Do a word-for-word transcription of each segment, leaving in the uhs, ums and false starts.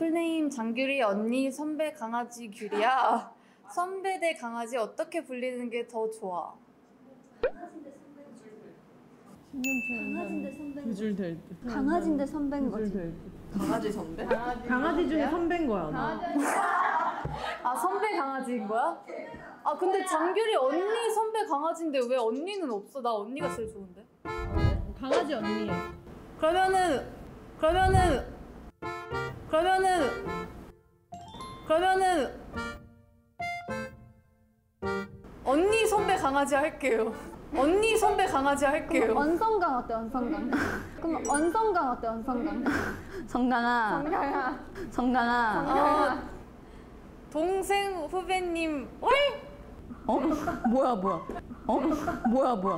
풀네임 장규리 언니 선배 강아지 규리야. 선배 대 강아지 어떻게 불리는 게 더 좋아? 강아지인데 선배인 두줄 될 듯. 강아지인데 선배인 거지. 강아지 선배? 강아지, 강아지 중에 선배인 거야. 강아지 아 선배 강아지인 거야? 아 근데 장규리 언니 선배 강아지인데 왜 언니는 없어? 나 언니가 제일 좋은데. 강아지 언니. 그러면은 그러면은 그러면은 그러면은 언니 선배 강아지 할게요. 언니 선배 강아지 할게요. 언성강 어때? 언성강. 그럼 언성강 어때? 언성강. 성강아. 성강아. 성강아. 어, 동생 후배님 월? 어? 뭐야 뭐야? 어? 뭐야 뭐야?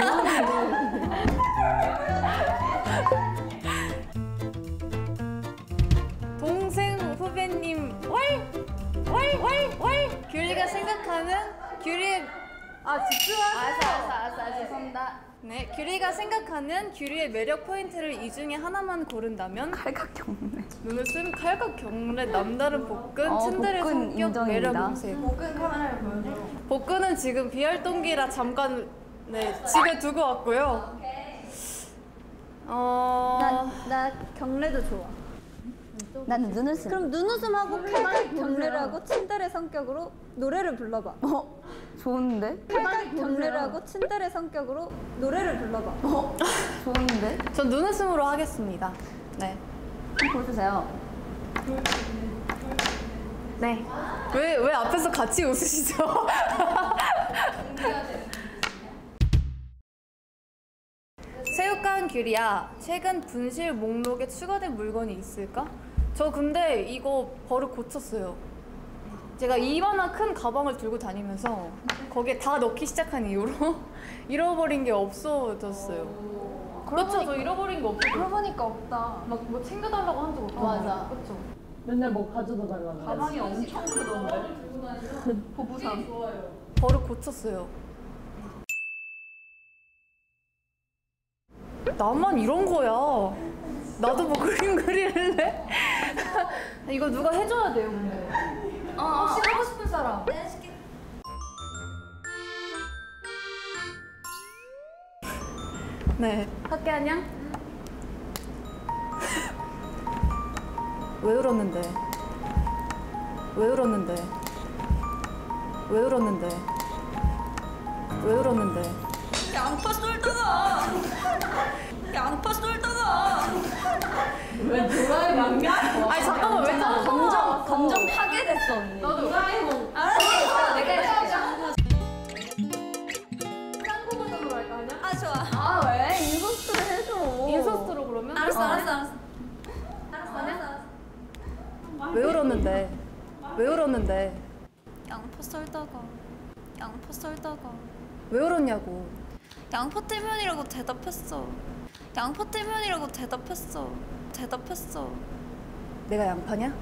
동생 후배님 월? 월? 월? 월? 규리가 생각하는 규리의 아 집중하세요. 알았어, 알았어, 알았어, 알았어. 죄송합니다. 네, 규리가 생각하는 규리의 매력 포인트를 이 중에 하나만 고른다면 칼각경례. 눈을 쓴 칼각 경례, 남다른 복근, 어, 츤데레 복근 성격, 인정입니다. 매력 음색. 복근 카메라에 보여줘. 복근은 지금 비활동기라 잠깐 네 집에 두고 왔고요. 어. 나, 나 경례도 좋아. 나는 눈을 쓰. 그럼 눈웃음하고 칼각 경례를 하고 츤데레 성격으로 노래를 불러봐. 어? 좋은데? 칼각 경례를 하고 츤데레 성격으로 노래를 불러봐. 어? 좋은데? 전 눈웃음으로 하겠습니다. 네. 한번 보여주세요. 네. 왜, 왜 앞에서 같이 웃으시죠? 새우깡 규리야, 최근 분실 목록에 추가된 물건이 있을까? 저 근데 이거 버릇 고쳤어요. 제가 이만한 큰 가방을 들고 다니면서 거기에 다 넣기 시작한 이후로 잃어버린 게 없어졌어요. 그렇죠, 저 잃어버린 거 없어요. 그러고 보니까 없다. 막 뭐 챙겨달라고 한 적 없고. 맞아. 그렇죠. 맨날 뭐 가져다 달라고. 가방이 엄청 크던데. 보부상. 버릇 고쳤어요. 나만 이런 거야. 나도 뭐 그림 그릴래? 이거 누가 해줘야 돼요, 근데. 어, 혹시 하고 싶은 사람? 내가 해줄게. 네. 학교 안녕? 왜 울었는데? 왜 울었는데? 왜 울었는데? 왜 울었는데? 양파 쏠다가. 양파 쏠다가. 왜 도라에 막냐? 아니 잠깐만 왜 짜? 감정 감정 파괴됐어 언니. 나도 도라에몽. 알았어. 내가 해줄게. 짱구 버전으로 할까 그냥? 아 좋아. 아, 왜? 인서스를 해줘. 인서스로 그러면? 알았어 어. 알았어 알았어. 알았어, 알았어. 왜 울었는데? 왜 울었는데? 양파 썰다가. 양파 썰다가. 왜 울었냐고. 양파 때문이라고 대답했어. 양파 때문이라고 대답했어. 대답했어. 내가 양파냐?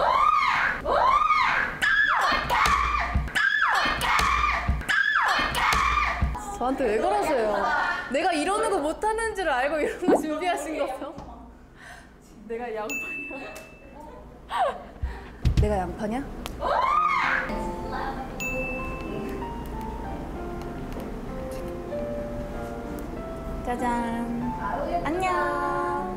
저한테 왜 그러세요? 내가 이러는 거 못하는 줄 알고 이런 거 준비하신 거죠? 내가 양파냐? 내가 양파냐? 짜잔. 안녕.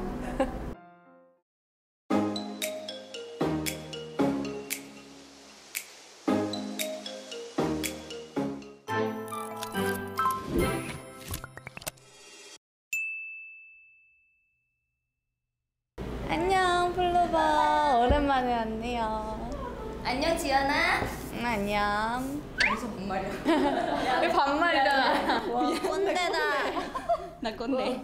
안녕 플로버. 오랜만에 왔네요. 안녕 지연아. 응, 안녕. 무슨 반말이야? 왜 반말이잖아. 꼰대다. 나 꼰대.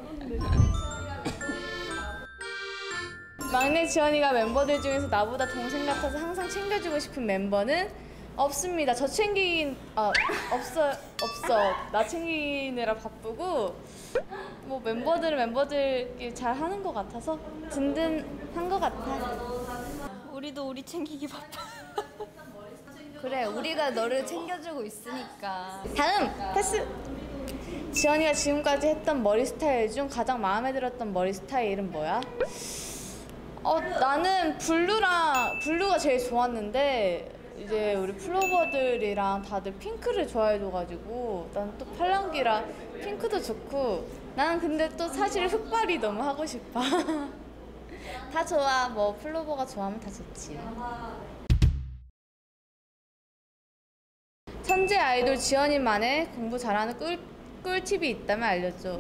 막내 지연이가 멤버들 중에서 나보다 동생 같아서 항상 챙겨주고 싶은 멤버는 없습니다. 저 챙기긴 아 없어 없어. 나 챙기느라 바쁘고 뭐 멤버들은 멤버들끼리 잘 하는 것 같아서 든든한 것 같아. 우리도 우리 챙기기 바빠. 그래, 우리가 너를 챙겨주고 있으니까. 다음 패스. 지연이가 지금까지 했던 머리 스타일 중 가장 마음에 들었던 머리 스타일은 뭐야? 어, 나는 블루랑 블루가 제일 좋았는데 이제 우리 플로버들이랑 다들 핑크를 좋아해줘가지고 난 또 팔랑귀라 핑크도 좋고 나는 근데 또 사실 흑발이 너무 하고 싶어. 다 좋아. 뭐 플로버가 좋아하면 다 좋지. 천재 아이돌 지연이만의 공부 잘하는 꿀, 꿀팁이 있다면 알려줘.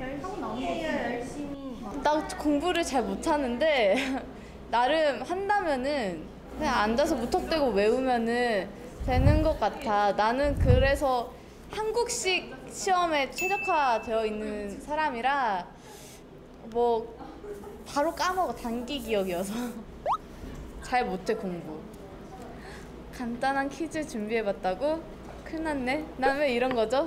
나 공부를 잘 못하는데 나름 한다면은 그냥 앉아서 무턱대고 외우면은 되는 것 같아. 나는 그래서 한국식 시험에 최적화되어 있는 사람이라 뭐 바로 까먹어. 단기 기억이어서 잘 못해 공부. 간단한 퀴즈 준비해봤다고? 큰일 났네. 난 왜 이런 거죠?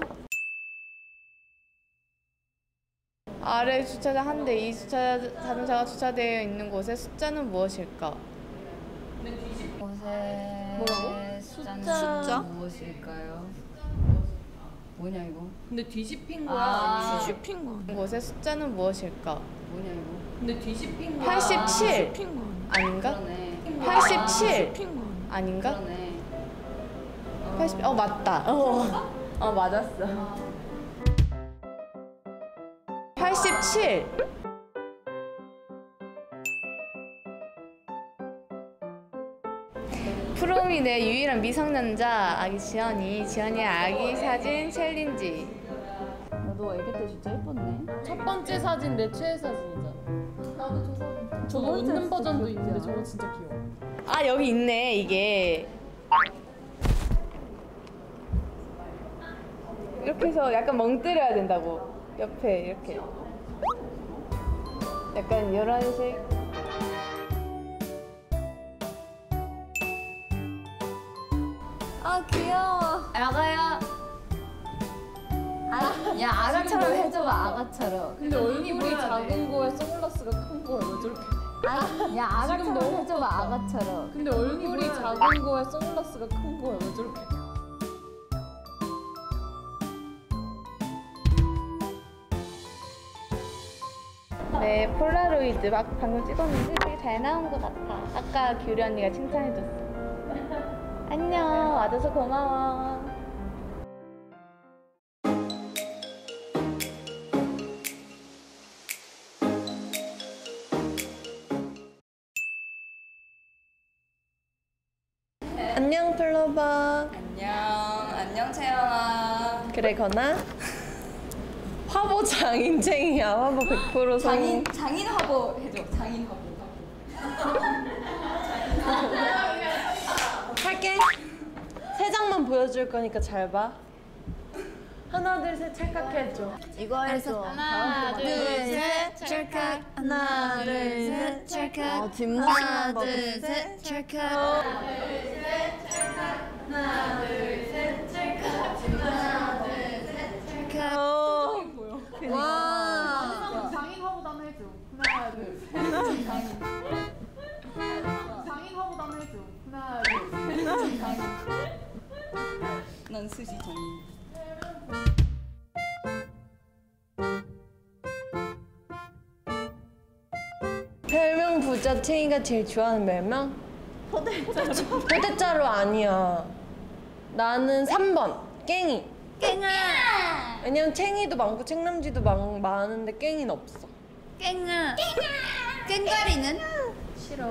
아래 주차장 한 대, 이 주차 자동차가 주차되어 있는 곳의 숫자는 무엇일까? 곳의 뭐라고? 숫자는 숫자? 무엇일까요? 뭐냐 이거? 근데 뒤집힌 거야? 아. 뒤집힌 거. 곳의 숫자는 무엇일까? 뭐냐 이거? 근데 뒤집힌 거. 팔십칠. 뒤집힌 거. 아닌가? 그러네. 팔십칠. 뒤집힌 거. 아닌가? 그러네. 팔십. 어 맞다. 어, 어 맞았어. 팔십칠. 프롬이 내 유일한 미성년자 아기 지연이. 지연이의 아기 사진 챌린지. 너 애기 때 진짜 예뻤네. 첫 번째 사진 내 최애 사진이잖아. 나도 저 사진. 저거 번째 웃는 진짜 버전도 귀엽지 있는데 않아? 저거 진짜 귀여워. 아 여기 있네 이게. 이렇게 해서 약간 멍 때려야 된다고. 옆에 이렇게. 약간 이런 식. 아 귀여워. 아가야. 야 아가처럼 해줘봐 아가처럼. 근데 얼굴이 작은 거에 선글라스가 큰 거야. 왜 저렇게? 아, 야 아가처럼 너무 해줘봐 커. 아가처럼. 근데 얼굴이 작은 거에 선글라스가 큰 거야. 왜 저렇게? 네, 폴라로이드 막 방금 찍었는데 되게 잘 나온 것 같아. 아까 규리 언니가 칭찬해줬어. 안녕, 와줘서 고마워. 안녕 플로버. 안녕 안녕 채영아. 그래 거나? 화보 장인쟁이야. 화보 백 퍼센트 성. 장인 장인 화보 해줘. 장인 화보. 할게. 세 장만 보여줄 거니까 잘 봐. 하나 둘 셋 찰칵해줘. 이거 해줘. 하나 둘셋 찰칵. 하나 둘셋 찰칵. 어, 뒷모습만 하나 봐도. 둘셋 찰칵. 어. 와. 장인 화보도 한번 해줘. 하나 둘 셋. 장인 화보도 한번 해줘. 하나 둘 셋. 난 수지 장인. 별명 부자 챙이가 제일 좋아하는 별명? 포대자루. 포대자루 아니야. 나는 삼 번 깽이. 깽아. 왜냐면 챙이도 많고 챙남지도 많, 많은데 깽이는 없어. 깽아. 깽가리는? 싫어.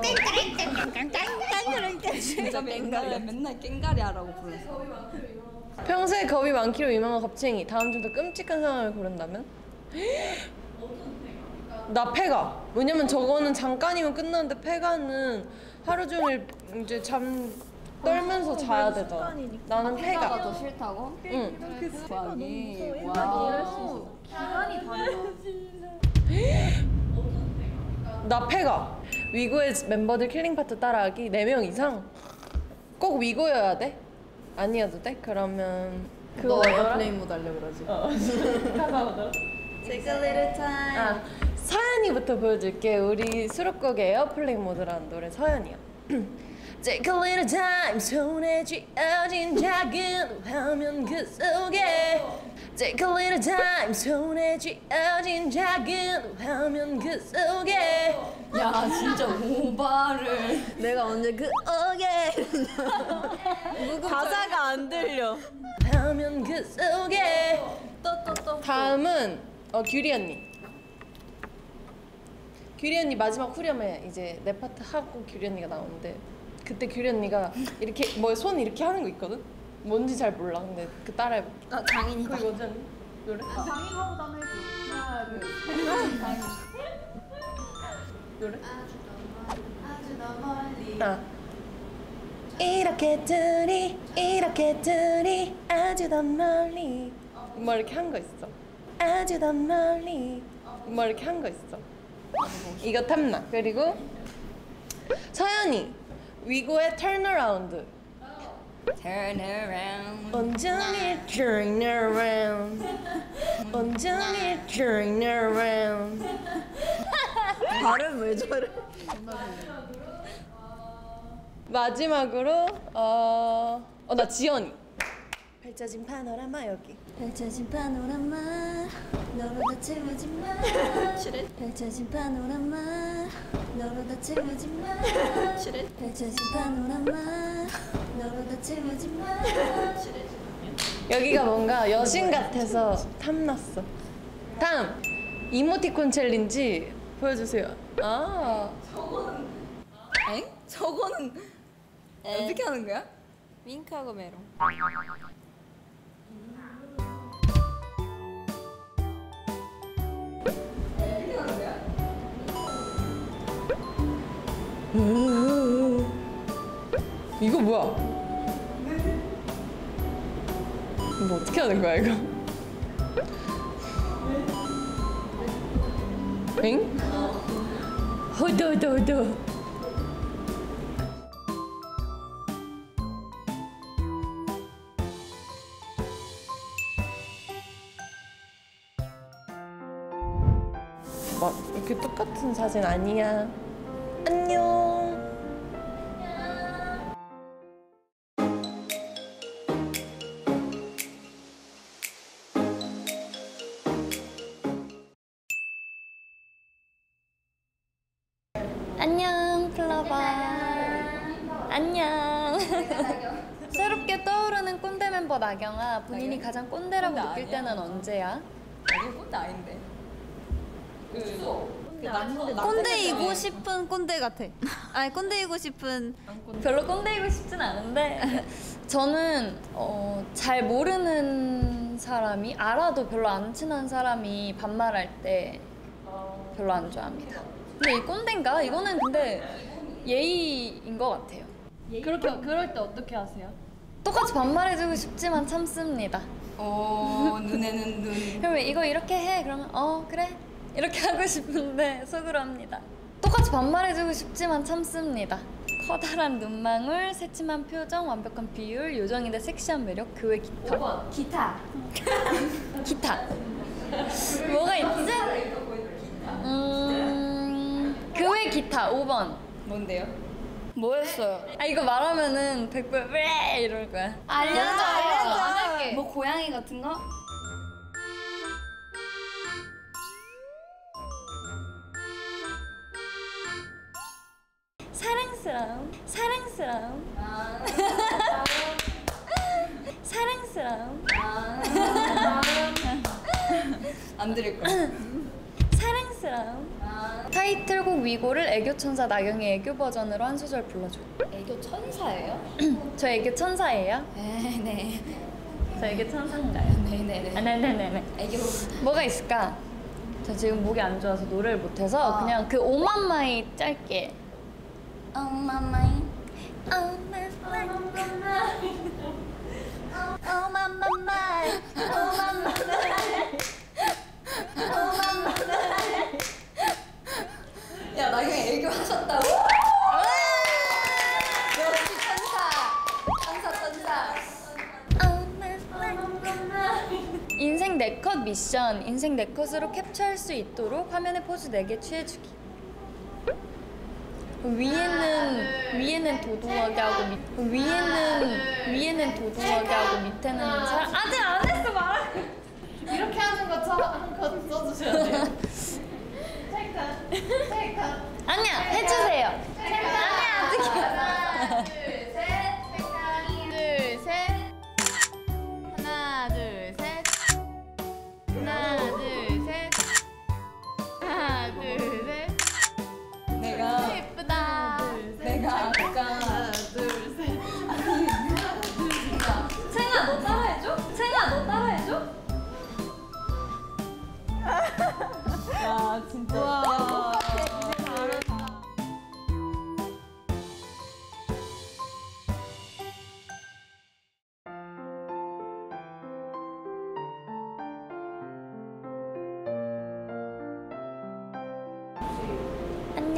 진짜 깽가리 맨날 깽가리 하라고 불렀어. 평소에 겁이 많기로 유명한 겁챙이. 다음 중 더 끔찍한 상황을 고른다면? 나 폐가. 왜냐면 저거는 잠깐이면 끝나는데 폐가는 하루 종일 이제 잠 떨면서 자야 되잖아. 나는 폐가가 폐가. 더 싫다고? 응. 구하기. 와. 기간이 다르다. 나 폐가. 위고의 멤버들 킬링 파트 따라하기 네 명 이상. 꼭 위고여야 돼? 아니어도 돼? 그러면 그거 뭐더라? 플레이 모드 하려고 그러지. Take a little time. 아, 서연이부터 보여줄게. 우리 수록곡의 에어플레인 모드라는 노래 서연이야. Take a little time. 손에 쥐어진 작은 화면 그 속에 Take a little time 손에 쥐어진 작은 화면 그 속에 야 진짜 오바를. 내가 언제 그 어게 가사가 안 들려. 화면 그 속에 또 또 또. 다음은 어 규리 언니. 규리 언니 마지막 후렴에 이제 내 파트 하고 규리 언니가 나오는데 그때 규리 언니가 이렇게 뭐 손 이렇게 하는 거 있거든? 뭔지 잘 몰라. 근데 그 따라해봐. 아 장인이다. 그거 뭐지 언니? 노래? 장인하고 다음 해줘. 하나, 둘, 셋. 장인. 노래? 아주 더 멀리. 아. 이렇게 둘이 이렇게 둘이 아주 더 멀리 뭐 이렇게 한 거 있어. 아주 더 멀리 뭐 이렇게 한 거 있어. 이거 탐나. 그리고 서연이 위고의 Turn Around. Turn around. 온종일 Turn Around. 온종일 Turn Around. 발음 왜 저래? 마지막으로 어, 어 나 지연이. 펼쳐진 파노라마 여기. 펼쳐진 파노라마 너로 다 채우지 마. 펼쳐진 파노라마 너로 다 채우지 마. 펼쳐진 파노라마 너로 다 채우지 마. 여기가 뭔가 여신 같아서 탐났어. 다음 이모티콘 챌린지 보여주세요. 아 엥? 저거는 어떻게 하는 거야? 윙크하고 메롱. 이거 뭐야? 이거 어떻게 하는 거야 이거? 엥? 호도 호도 호도. 막 이렇게 똑같은 사진 아니야. 안녕. 안녕 클로버. 안녕. 새롭게 떠오르는 꼰대 멤버 나경아. 본인이 가장 꼰대라고 꼰대 느낄 아니야. 때는 언제야? 이거 꼰대 아닌데. 꼰대이고 싶은 꼰대 같아. 아니 꼰대이고 싶은 별로 꼰대이고 싶진 않은데 저는 어, 잘 모르는 사람이 알아도 별로 안 친한 사람이 반말할 때 별로 안 좋아합니다. 근데 이 꼰대인가? 이거는 근데 예의인 것 같아요. 그렇게 그럴 때 어떻게 하세요? 똑같이 반말해주고 싶지만 참습니다. 어 눈에는 눈. 그러면 이거 이렇게 해 그러면 어 그래 이렇게 하고 싶은데 속으로 합니다. 똑같이 반말해주고 싶지만 참습니다. 커다란 눈망울, 새침한 표정, 완벽한 비율, 요정인데 섹시한 매력, 그 외 기타. 기타. 기타. 뭐가 있지? 음, 그 외 기타 오 번. 뭔데요? 뭐였어요? 아 이거 말하면은 백 번 왜 이럴 거야. 알려줘, 알려줘. 안 할게. 뭐 고양이 같은 거? 사랑스러움, 사랑스러움, 사랑스러움, 안 들을 거야. 사랑스러움. 타이틀곡 위고를 애교 천사 나경의 애교 버전으로 한 소절 불러줘. 애교 천사예요? 저 애교 천사예요? 네네. 저 애교 천사인가요? 네네네. 아, 네네네네. 애교. 뭐가 있을까? 저 지금 목이 안 좋아서 노래를 못해서 그냥 그 오만마이 짧게. 오만마이, 오만마이, 오만마이, 오만마이. 야 나경이 애교 하셨다고? 역시 천사. 천사 천사. 인생 네컷 미션. 인생 네컷으로 캡처할 수 있도록 화면에 포즈 네 개 취해주기. 위에는 위에는 도도하게 하고 밑 위에는 위에는 도도하게 하고 밑에는 잘 아직 안 했어 말.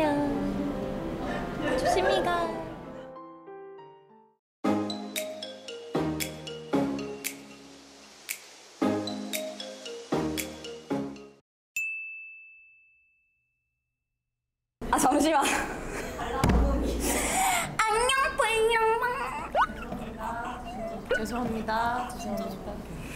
안녕. 조심히 가. 아 잠시만. 죄송합니다. 죄송합니다.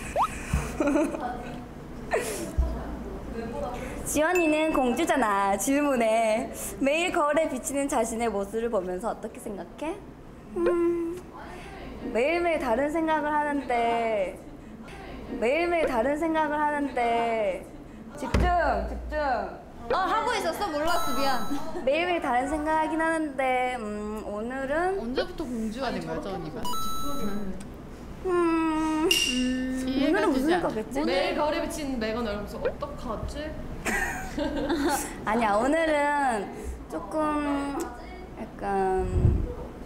지원이는 공주잖아. 질문에 매일 거울에 비치는 자신의 모습을 보면서 어떻게 생각해? 음, 매일매일 다른 생각을 하는데 매일매일 다른 생각을 하는데 집중 집중. 어 하고 있었어? 몰랐어. 미안. 매일매일 다른 생각하긴 하는데 음, 오늘은 언제부터 공주가 된 거야, 저 언니가? 음, 오늘은 무슨 생각했지? 매일 거울에 비친 매건 얼굴에서 어떡하지? 아니야, 오늘은 조금 약간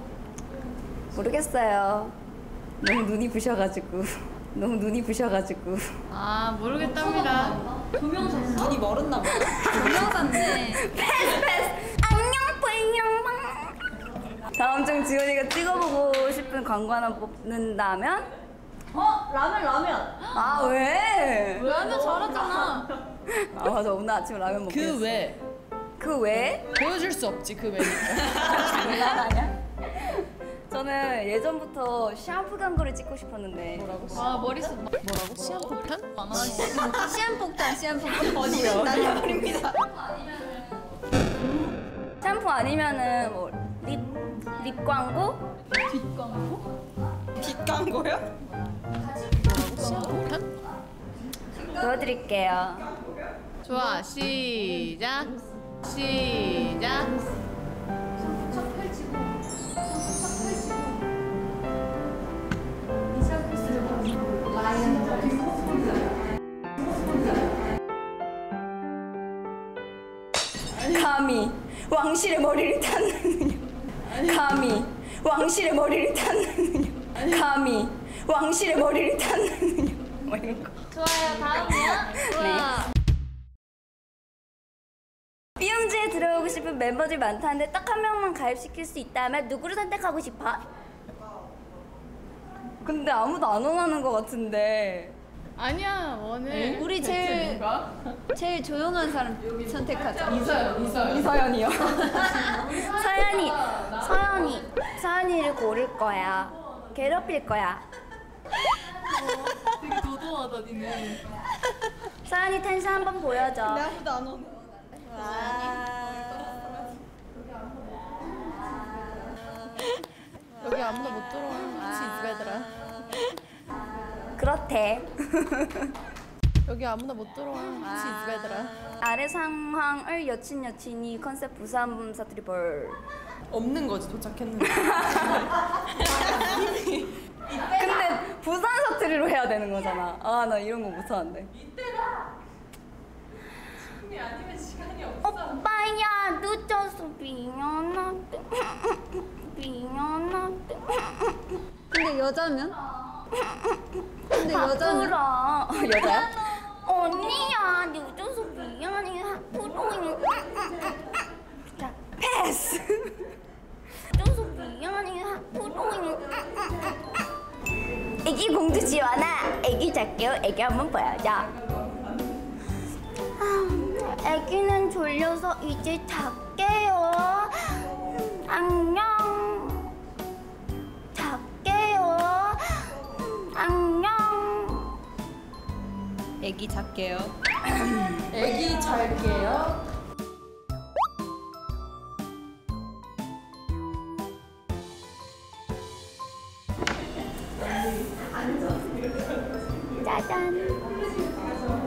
모르겠어요. 너무 눈이 부셔가지고 너무 눈이 부셔가지고 아, 모르겠답니다. 눈이 멀었나 봐. 조명 샀네. 다음 중 지원이가 찍어보고 싶은 광고 하나 뽑는다면? 어 라면 라면. 아 왜? 라면 잘하잖아. 아 맞아, 오늘 아침 라면 먹고 그 외. 그 왜? 보여줄 수 없지 그 외니까. 장난 아니야? 저는 예전부터 샴푸 광고를 찍고 싶었는데 뭐라고? 아 머릿속 막 뭐라고? 시한폭탄? 시한폭탄 시한폭탄. 어디요? 날려버립니다. 샴푸 아니면은 뭐 립, 립 광고? 빗광고요? 시한폭탄? 보여드릴게요. 좋아, 시작. 시작. 감히 왕실의 머리를 탔느냐? 감히 왕실의 머리를 탔느냐? 감히 왕실의 머리를 탔느냐? 뭐 이런 거. 좋아요. 다음이야. 좋아. 삐용즈에 들어오고 싶은 멤버들 많다는데 딱 한 명만 가입시킬 수 있다면 누구를 선택하고 싶어? 근데 아무도 안 원하는 것 같은데. 아니야, 원해. 우리 제일 제일 조용한 사람 선택하자. 이서연, 이서연. 이서연이요. 서연이, 서연이, 서연이를 고를 거야. 괴롭힐 거야. 되게 도도하다, 니네. 서연이 텐션 한번 보여줘. 아무도 안 오네. 여기 아무나 못 들어와. 혹시 이 얘들아. 그렇대. 여기 아무나 못 들어와. 혹시 이 얘들아. 아래 상황을 여친 여친이 컨셉 부산 사투리 벌. 없는 거지 도착했는데. 근데 부산 사투리로 해야 되는 거잖아. 아 나 이런 거 못하는데. 오빠야 늦어서 미안하대. 미안하대. 근데 여자면? 근데 여자는? 바꾸라. 여자야? 언니야 늦어서 미안해. 앞으로. 자 패스. 늦어서 미안해. 앞으로. 애기 공주 지원아. 애기 작게요. 애기 한번 보여줘. 아, 애기는 졸려서 이제 잘게요. 음, 안녕. 잘게요. 음, 안녕. 애기 작게요. 애기 잘게요. 짜잔.